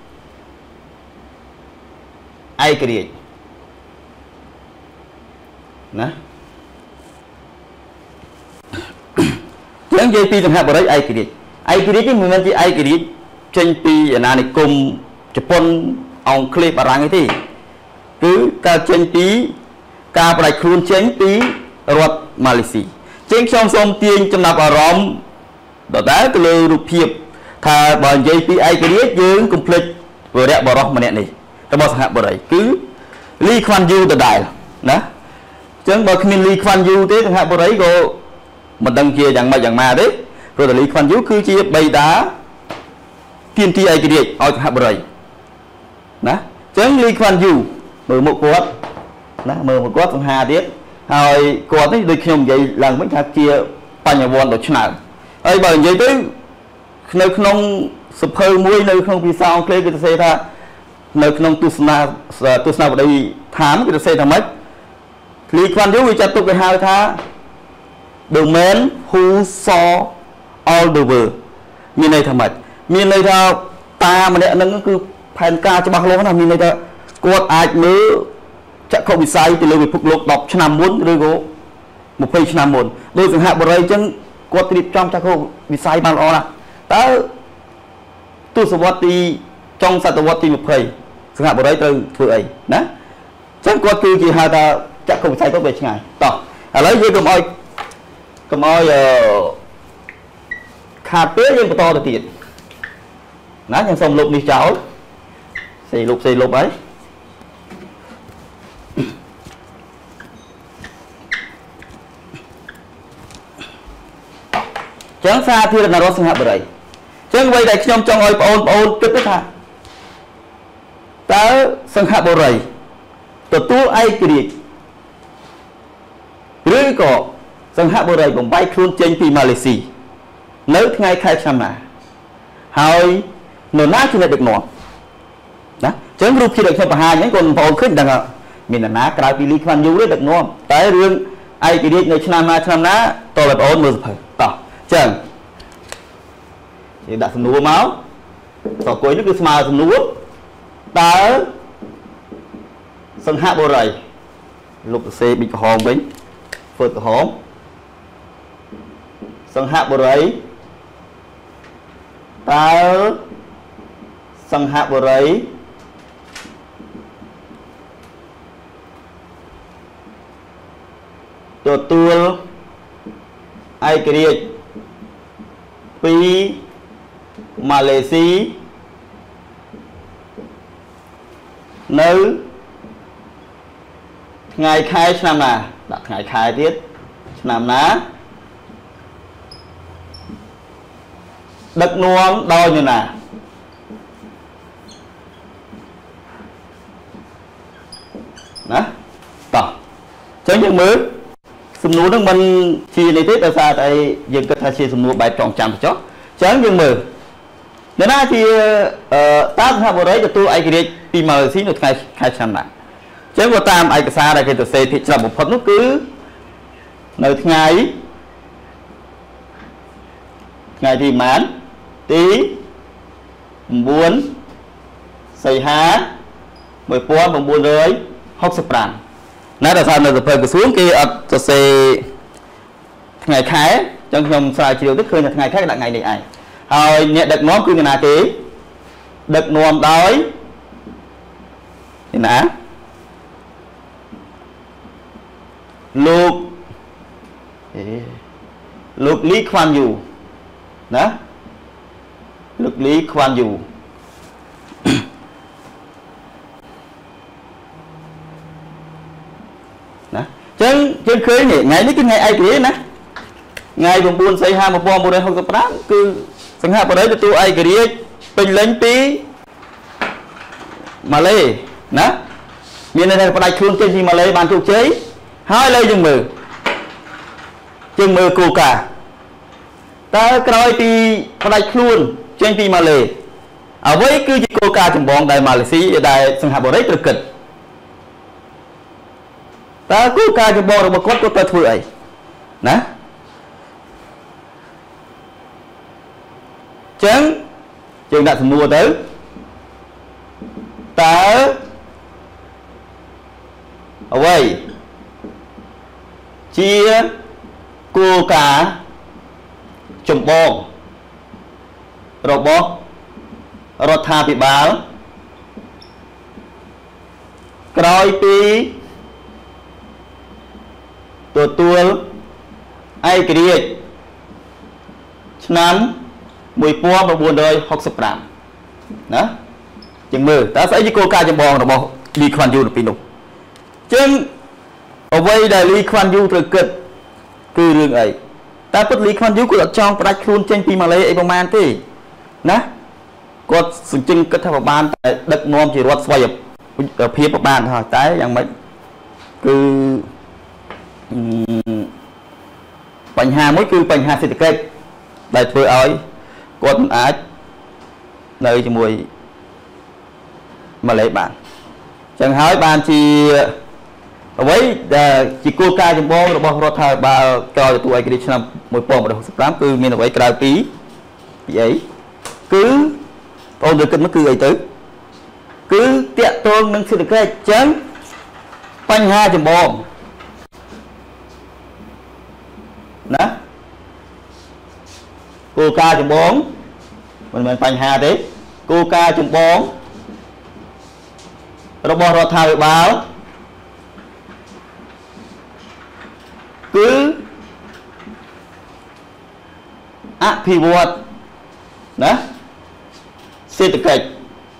ឯករាជ្យណាចឹងនិយាយពីសង្ហបុរីឯករាជ្យនេះមិនមែនជាឯករាជ្យចេញពីអាណានិគមជប៉ុនអង់គ្លេសបារាំងទេគឺកើតចេញពីការផ្ដាច់ខ្លួនចេញពីរដ្ឋម៉ាឡេស៊ីជាងខ្ញុំសូមទាញចំណាប់អារម្មណ៍ដដែលទៅលើរូបភាពថាបើនិយាយពីឯករាជ្យយើងកុំភ្លេចវរៈបរោះម្នាក់នេះរបស់សង្ហបុរីគឺលីខ្វាន់យូដដែលណាអញ្ចឹងបើគ្មានលីខ្វាន់យូទេសង្ហបុរីក៏មិនដឹងជាយ៉ាងម៉េចយ៉ាងម៉ាទេព្រោះតែលីខ្វាន់យូគឺជាបិតាទាមទារឯករាជ្យឲ្យសង្ហបុរីណាអញ្ចឹងលីខ្វាន់យូមើលមុខគាត់ណាមើលមុខគាត់សង្ហាទៀតហើយគាត់នេះដូចខ្ញុំនិយាយឡើងវិញថាជាបញ្ញវន្តដ៏ឆ្នើមហើយបើនិយាយទៅនៅក្នុងសភៅមួយនៅក្នុងភាសាអង់គ្លេសគេសរសេរថានៅក្នុងទស្សនាវដ្តីឋានគេសរសេរថាម៉េចលីខ្វាន់យូវាចាត់ទុកគេហៅថា the man who saw all the world មានន័យថាម៉េចមានន័យថាតាម្នាក់ហ្នឹងគឺផែនការច្បាស់លាស់ណាមានន័យថាគាត់អាចមើលចក្ខុវិស័យទៅលើពិភពលោក10ឆ្នាំមុនឬក៏20ឆ្នាំមុនដោយសង្ហបុរីអញ្ចឹងគាត់រៀបចំចក្ខុវិស័យបានល្អណាស់តើទសវត្សរ៍ទីចុងសតវត្សរ៍ទី20សង្ហបុរីត្រូវធ្វើអីណាអញ្ចឹងគាត់គឺជាហៅថាចក្ខុវិស័យគាត់វាឆ្ងាយតោះឥឡូវយើងកុំឲ្យខាតពេលយើងបន្តទៅទៀតណាខ្ញុំសូមលុបនេះចោលផ្សេងលុបហើយចឹងសាធារណរដ្ឋសង្ហបុរីចឹងអ្វីដែលខ្ញុំចង់ឲ្យបងប្អូនគិតទៅថាតើសង្ហបុរីទទួលឯករាជ្យឬក៏សង្ហបុរីបំបីខ្លួនចេញពីម៉ាឡេស៊ីនៅថ្ងៃខែឆ្នាំណាហើយនរណាជាអ្នកដឹកនាំណាចឹងរូបភាពដែលខ្ញុំបង្ហាញហ្នឹងបងប្អូនឃើញដឹងមាននរណាក្រៅពីលីខ្វាន់យូទេដឹកនាំតែរឿងឯករាជ្យនៅឆ្នាំណាតើបងប្អូនមើលសភៅតោះចឹងយើងដាក់សំណួរមកតើគួយនេះគឺស្មើសំណួរតើសង្ហបុរីលុបសរសេរប៊ីក្រហមវិញធ្វើក្រហមសង្ហបុរីតើសង្ហបុរីទទួលឯករាជ្យពីម៉ាឡេស៊ីនៅថ្ងៃខែឆ្នាំណាដាក់ថ្ងៃខែទៀតឆ្នាំណាដឹកនាំដោយនរណាណាតោះចឹងយើងមើលសំណួរហ្នឹងមិនជានេះទេដោយសារតែយើងគិតថាជាសំណួរបែបចងចាំចុះចឹងយើងមើលនរណាជាតើសង្ហបុរីទទួលឯករាជ្យពីម៉ាឡេស៊ីនៅថ្ងៃខែឆ្នាំណាចឹងក៏តាមឯកសារដែលគេសរសេរភាគច្រើនបំផុតនោះគឺនៅថ្ងៃទីម៉ានទី9សីហា1965ណាដោយសារនៅសភៅក្រសួងគេអត់សរសេរ ngày khái trong nhom xài chiều tức khơi là ngày khác là ngày này ai rồi nhẹ đợt nóm cứ người nào tí đợt nóm đói thì nã lục lục lý khoan dù đó lục lý khoan dù đó chân chân khơi này ngày ní cái ngày ai kỹ nè ngày vùng buôn xây hai một bom một đây không có đá cứ sang hai vào đấy tôi ai kỹ bình lên tí mà lê nè miền này phải đại chuông trên gì mà lê bàn chụp chế hai lê chừng mờ cô cả ta coi thì phải đại chuông trên gì mà lê ở với cứ cô cả trong bóng đại Malaysia đại sang hai vào đấy tôi kịch ta cô cả trong bóng một con có ta thui ấy nè chấn chừng đã mua tới ta ở đây chia cô cả chùm bông rồi bó rồi thà bị báo rồi tí tuột ai kì đi năm 1965 đó chừng mưa ta sẽ với cô ca trong bòn rồi đi khoan du được pin đục chứ ở đây là đi khoan du từ cực từ đường ấy ta bất lý khoan du của trong và đặt luôn trên pin mà lấy ấy man thì nè có sự chân kết hợp ban đất nôm chỉ rót xoay ở phía của ban thôi tái rằng mấy cứ bệnh hà mới cứ bệnh hà sẽ được kết đại thừa ấy con ái nơi cho mùi mà lấy bạn chẳng hỏi bạn chỉ với chỉ cô ca trong bó rồi bó thờ bà cho tụi cái đi năm một bó một đầu sắp lắm cứ mình là vậy cái tí vậy cứ ôn được kinh nó cứ ấy tới cứ tiện tôn nâng xin được cái chấn quanh hai trong bó đó cô ca trong bóng mình phanh hà đấy cô ca trong bóng rồi bỏ rồi thao báo cứ phi vượt đó xe tự kịch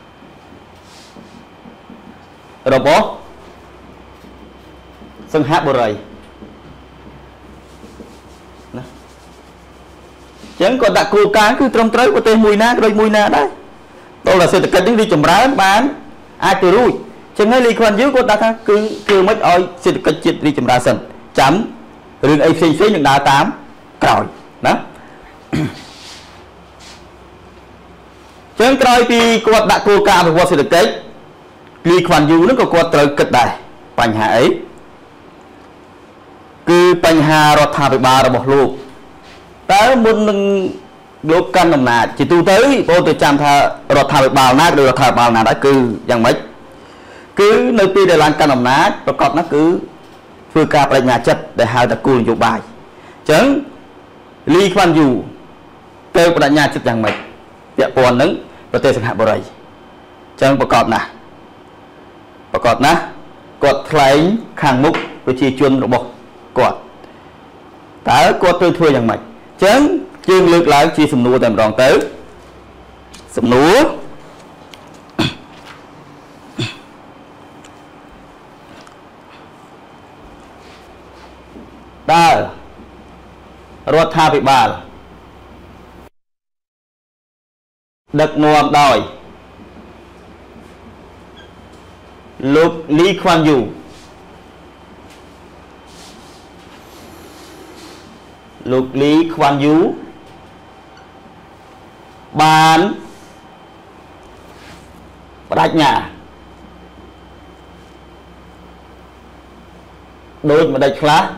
rồi bỏ sân hát bộ rầy chẳng còn đặt cô cá cứ trong tới của tên mùi na rồi mùi na đấy tôi là sự thực đi chùm rá bán ai từ rui chẳng hay liên quan dưới của ta cứ mấy ơi sự thực chết đi chùm rá sân chấm rừng ấy xinh xinh những đá 8 còi đó chẳng coi thì cô đặt cô cá và sự thực kết liên quan dưới nó có cô tới cực đại bánh hạ ấy cứ bánh hà rồi thả với bà rồi bỏ luôn tới muốn lúc căn nằm nà chỉ tu tới cô tôi chăm tha rồi thả bào nát rồi thả bào nát đã cứ chẳng mấy cứ nơi pi để làm căn nằm nát và còn nó cứ vừa ca phải nhà chất để hai ta cuồng dụ bài chấn ly khoan dù kêu của nhà chất chẳng mấy tiệm còn nứng và tê sang hạ bờ rầy chấn bà cọt ná cọt lấy khang mục với chi chuông rồi bọc cọt tới cọt tôi thua chẳng mấy chấn chương lược lại chi sầm nua tầm đòn tới sầm núa đa rót tha bị bà đợt nuông đòi lục lý khoan dù lục lý khoan dú bán đạch nhà đôi mà đạch khá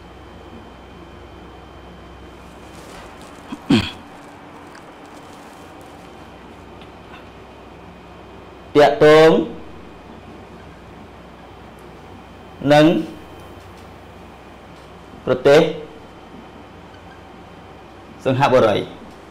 tiện tướng nângប្រទេសសង្ហបុរី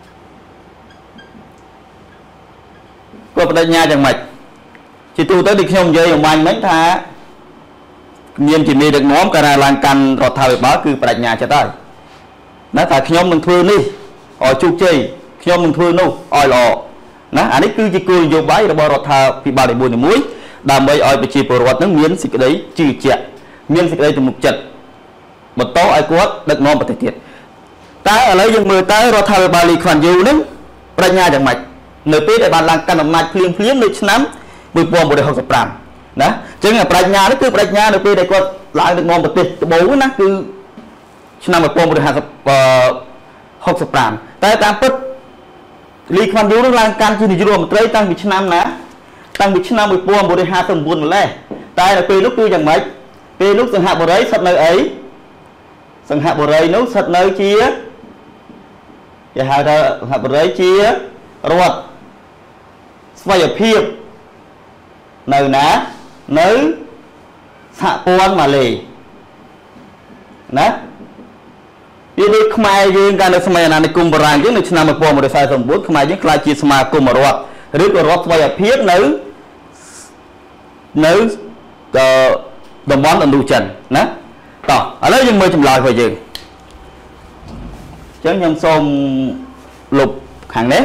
គាត់បដិញ្ញាយ៉ាងម៉េចជាទូទៅដូចខ្ញុំនិយាយអំបញ្ញមិញថាមានជាមេដឹកនាំកាលឡើងកាន់រដ្ឋាភិបាលគឺបដិញ្ញាចិត្តហើយណាថាខ្ញុំនឹងធ្វើនេះឲ្យជោគជ័យខ្ញុំនឹងធ្វើនោះឲ្យល្អណាអានេះគឺជាគោលនយោបាយរបស់រដ្ឋាភិបាលនីមួយៗដើម្បីឲ្យប្រជាពលរដ្ឋនឹងមានសេចក្តីជឿជាក់មានសេចក្តីទំនុកចិត្តបន្តឲ្យគាត់ដឹកនាំប្រទេសទៀតតែឥឡូវយើងមើលតើរដ្ឋាភិបាលលីខ្វាន់យូនឹងបដិញ្ញាយ៉ាងម៉េចនៅពេលដែលបានឡើងកាន់អំណាចភ្លាមនៅឆ្នាំ1965ណាអញ្ចឹងបដិញ្ញានេះគឺបដិញ្ញានៅពេលដែលគាត់ឡើងដឹកនាំប្រទេសត្បូងណាគឺឆ្នាំ1965តែតាមពិតលីខ្វាន់យូនឹងឡើងកាន់ជានាយករដ្ឋមន្ត្រីតាំងពីឆ្នាំណាតាំងពីឆ្នាំ1959ម្លេះតែនៅពេលនោះគឺយ៉ាងម៉េចពេលនោះសង្ហបុរីស្ថិតនៅអីសង្ហបុរីនោះស្ថិតនៅជាគេហៅថាសង្ហបុរីជារដ្ឋស្វ័យភាពនៅណានៅសហព័ន្ធម៉ាឡេណាពីដូចខ្មែរយើងកាលនៅសម័យអាណានិគមបារាំងយើងនៅឆ្នាំ1949ខ្មែរយើងក្លាយជាសមាគមរដ្ឋឬក៏រដ្ឋស្វ័យភាពនៅតំបន់ឥណ្ឌូចិនណាតោះឥឡូវយើងមើលចម្លើយរបស់យើងអញ្ចឹងខ្ញុំសូមលុបខាងនេះ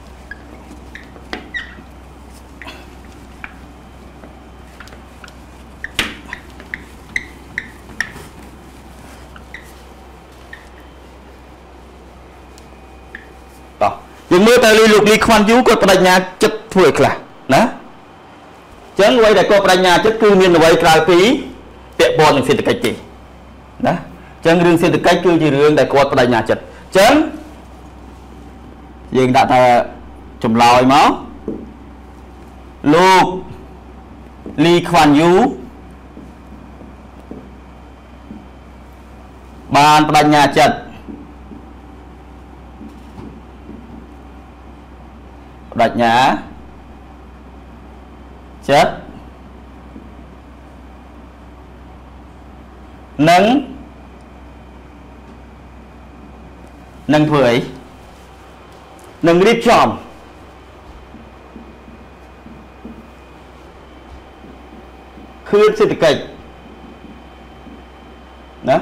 តោះយើងមើលទៅលោកលីខ្វាន់យូគាត់បដិញ្ញាចិត្តធ្វើឲ្យខ្លះណាអញ្ចឹងអ្វីដែលគាត់បដិញ្ញាចិត្តគឺមានអ្វីក្រៅពីពាក់ព័ន្ធនឹងសេដ្ឋកិច្ចទេណាអញ្ចឹងរឿងសេដ្ឋកិច្ចគឺជារឿងដែលគាត់បដិញ្ញាចិត្តអញ្ចឹងយើងដាក់ថាចម្លើយមកលោកលីខ្វាន់យូបានបដិញ្ញាចិត្តបដិញ្ញាចិត្តនឹងធ្វើអីនឹងរៀបចំខឿនសេដ្ឋកិច្ចណា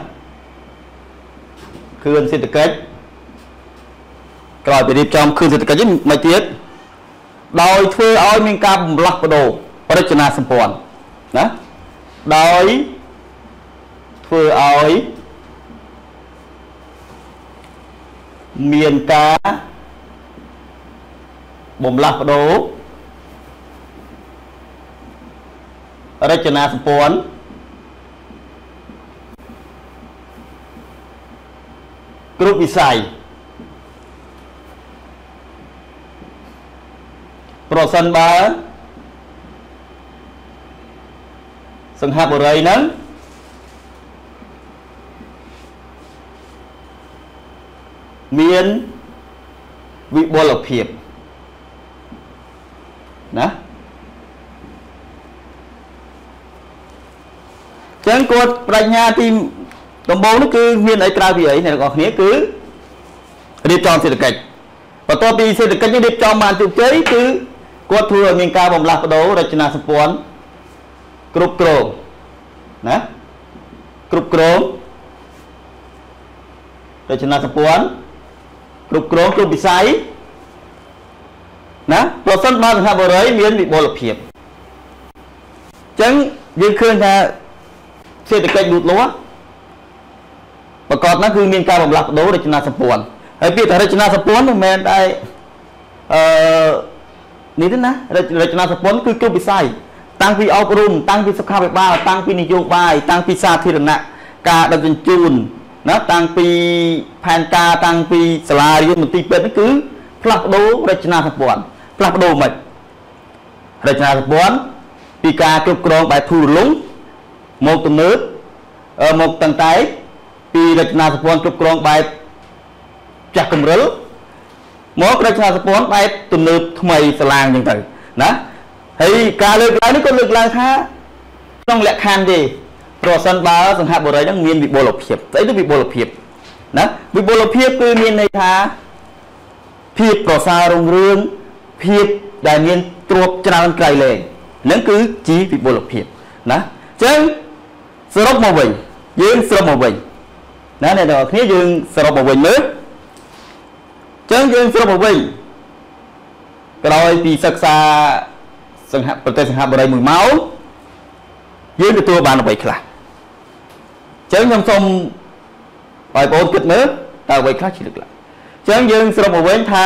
ខឿនសេដ្ឋកិច្ចក្រោយពីរៀបចំខឿនសេដ្ឋកិច្ចនេះមិនទៀតដោយធ្វើឲ្យមានការបំលាស់ប្ដូររចនាសម្ព័ន្ធណាដោយធ្វើឲ្យមានការបំលាស់ប្ដូររចនាសម្ព័ន្ធគ្រប់វិស័យប្រសិនបើសង្ហបុរីហ្នឹងមានវិបុលភាពណាចឹងគាត់បញ្ញាទីដំបូងនេះគឺមានអីក្រៅពីអីអ្នកទាំងអស់គ្នាគឺរៀបចំសេដ្ឋកិច្ចបន្ទាប់ពីសេដ្ឋកិច្ចនេះរៀបចំបានជោគជ័យគឺគាត់ធ្វើឲ្យមានការបំលាស់ប្ដូររចនាសម្ព័ន្ធគ្រប់គ្រងណាគ្រប់គ្រងរចនាសម្ព័ន្ធគ្រប់គ្រងគ្រប់វិស័យណាប្រសិនបើសង្ហបុរីមានវិបុលភាពអញ្ចឹងយើងឃើញថាសេដ្ឋកិច្ចលូតលាស់ប្រកបណាស់គឺមានការបំលាស់ប្ដូររចនាសម្ព័ន្ធហើយពាក្យថារចនាសម្ព័ន្ធមិនមែនតែនេះទេណារចនាសម្ព័ន្ធគឺគ្រប់វិស័យតាំងពីអប់រំតាំងពីសុខាភិបាលតាំងពីនយោបាយតាំងពីសាធារណៈការដឹកជញ្ជូនណាតាំងពីផែនការតាំងពីសាលារៀនមន្ទីរពេទ្យនេះគឺផ្លាស់ប្ដូររចនាសម្ព័ន្ធផ្លាស់ប្ដូរមិនរចនាសម្ព័ន្ធពីការគ្រប់គ្រងបែបធូររលុងមកទំនើបមកតាំងតែពីរចនាសម្ព័ន្ធគ្រប់គ្រងបែបចាស់កម្រិលមករចនាសម្ព័ន្ធបែបទំនើបថ្មីស្លាងអញ្ចឹងទៅណាហើយការលើកឡើងនេះក៏លើកឡើងថាក្នុងលក្ខខណ្ឌទេប្រសិនបើសង្ហបុរីនឹងមានវិបុលភាពស្អីទៅវិបុលភាពណាវិបុលភាពគឺមានន័យថាភាពប្រសើររុងរឿងភាពដែលមានទ្រព្យច្រើនក្រៃលែងហ្នឹងគឺជាវិបុលភាពណាអញ្ចឹងសរុបមកវិញយើងសរុបមកវិញណាអ្នកនរគ្នាយើងសរុបមកវិញមើលអញ្ចឹងយើងសរុបមកវិញក្រោយពីសិក្សាប្រទេសសង្ហបុរី1ម៉ោងយើងទទួលបានអ្វីខ្លះអញ្ចឹងខ្ញុំសូមឲ្យបងគិតមើលតើអ្វីខ្លះជាលើកឡើងអញ្ចឹងយើងសរុបមកវិញថា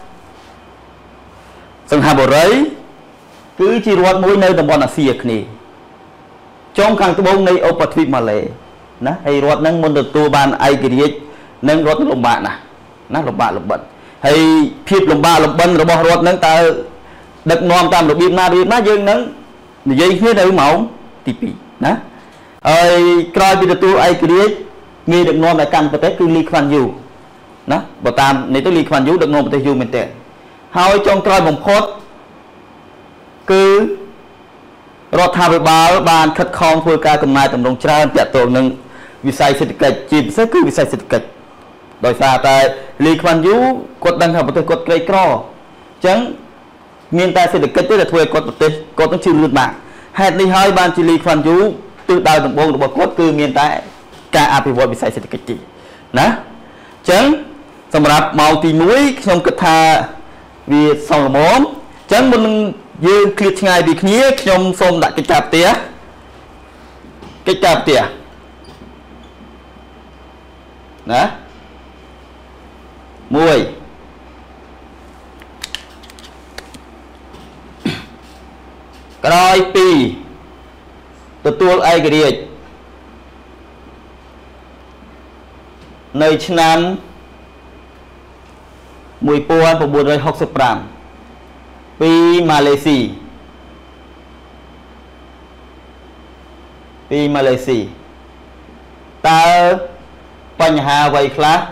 សង្ហបុរីគឺជារដ្ឋមួយនៅតំបន់អាស៊ីអាគ្នេយ៍ចុងខាងត្បូងនៃឧបទ្វីបម៉ាឡេណាហើយរដ្ឋហ្នឹងមុនទទួលបានឯករាជ្យនឹងរដ្ឋលំបាកណាស់ណាលំបាកលំបិនហើយភាពលំបាកលំបិនរបស់រដ្ឋហ្នឹងតើដឹកនាំតាមរបៀបណាយើងនឹងនិយាយគ្នានៅម៉ោងទី2ណាហើយក្រោយពីទទួលឯករាជ្យមានដឹកនាំដល់កាន់ប្រទេសគឺលីខ្វាន់យូណាបើតាមនេះទៅលីខ្វាន់យូដឹកនាំប្រទេសយូមែនទេហើយចុងក្រោយបំផុតគឺរដ្ឋាភិបាលបានខិតខំធ្វើការកំណែតម្រង់ច្រើនទាក់ទងនឹងវិស័យសេដ្ឋកិច្ចជាពិសេសគឺវិស័យសេដ្ឋកិច្ចដោយសារតែលីខ្វាន់យូគាត់ដឹងថាប្រទេសគាត់ក្រីក្រអញ្ចឹងមានតែសេដ្ឋកិច្ចទេដែលធ្វើឲ្យគាត់ប្រទេសគាត់នឹងជឿនលឿនបាក់ហេតុនេះហើយបានជាលីខ្វាន់យូទិសដៅដំបូងរបស់គាត់គឺមានតែការអភិវឌ្ឍវិស័យសេដ្ឋកិច្ចទេណាអញ្ចឹងសម្រាប់ម៉ោងទី1ខ្ញុំគិតថាវាសមល្មមអញ្ចឹងមុននឹងយើងឃ្លាតឆ្ងាយពីគ្នាខ្ញុំសូមដាក់កិច្ចការផ្ទះណា1ក្រោយពីទទួលឯករាជ្យនៅឆ្នាំ1965ពីម៉ាឡេស៊ីតើបញ្ហាអ្វីខ្លះ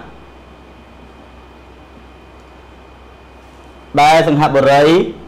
ដែលសង្ហបុរី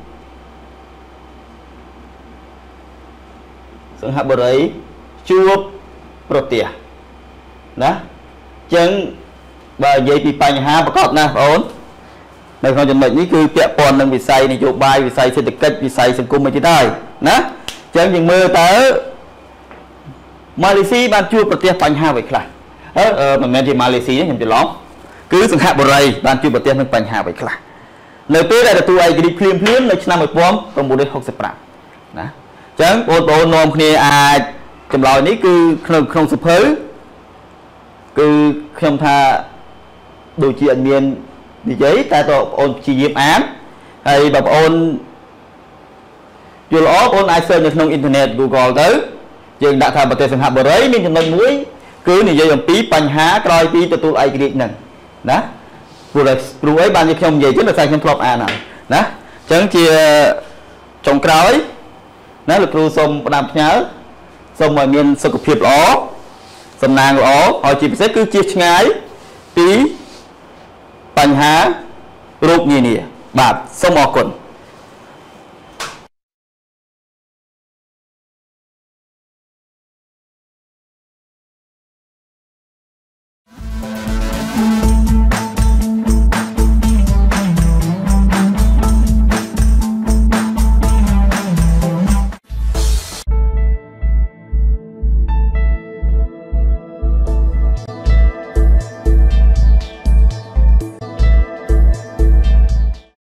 ជួបប្រទះណាអញ្ចឹងបើនិយាយពីបញ្ហាប្រកបណាស់បងប្អូននៅក្នុងចំណុចនេះគឺពាក់ព័ន្ធនឹងវិស័យនយោបាយវិស័យសេដ្ឋកិច្ចវិស័យសង្គមមួយទៀតហើយណាអញ្ចឹងយើងមើលតើម៉ាឡេស៊ីបានជួបប្រទះបញ្ហាអ្វីខ្លះមិនមែនជាម៉ាឡេស៊ីទេខ្ញុំច្រឡំគឺសង្ហបុរីបានជួបប្រទះនឹងបញ្ហាអ្វីខ្លះនៅពេលដែលទទួលឯករាជ្យភ្លាមនៅឆ្នាំ1965ណាអញ្ចឹងបងប្អូននាំគ្នាអាចចម្លើយនេះគឺក្នុងសភៅគឺខ្ញុំថាដូចជាអត់មាននិយាយតែបងប្អូនព្យាយាមអានហើយបងប្អូនយល់ល្អបងប្អូនអាច search នៅក្នុងអ៊ីនធឺណិត Google ទៅយើងដាក់ថាប្រទេសសង្ហបុរីមានចំណុចមួយគឺនិយាយអំពីបញ្ហាក្រោយពីទទួលឯករាជ្យហ្នឹងណាព្រោះអីបានជាខ្ញុំនិយាយចឹងដោយសារខ្ញុំធ្លាប់អានហើយណាអញ្ចឹងជាចុងក្រោយណាលោកគ្រូសូមផ្ដាំផ្ញើសូមឲ្យមានសុខភាពល្អសំណាងល្អហើយជាពិសេសគឺជៀសឆ្ងាយពីបញ្ហារោគនានាបាទសូមអរគុណ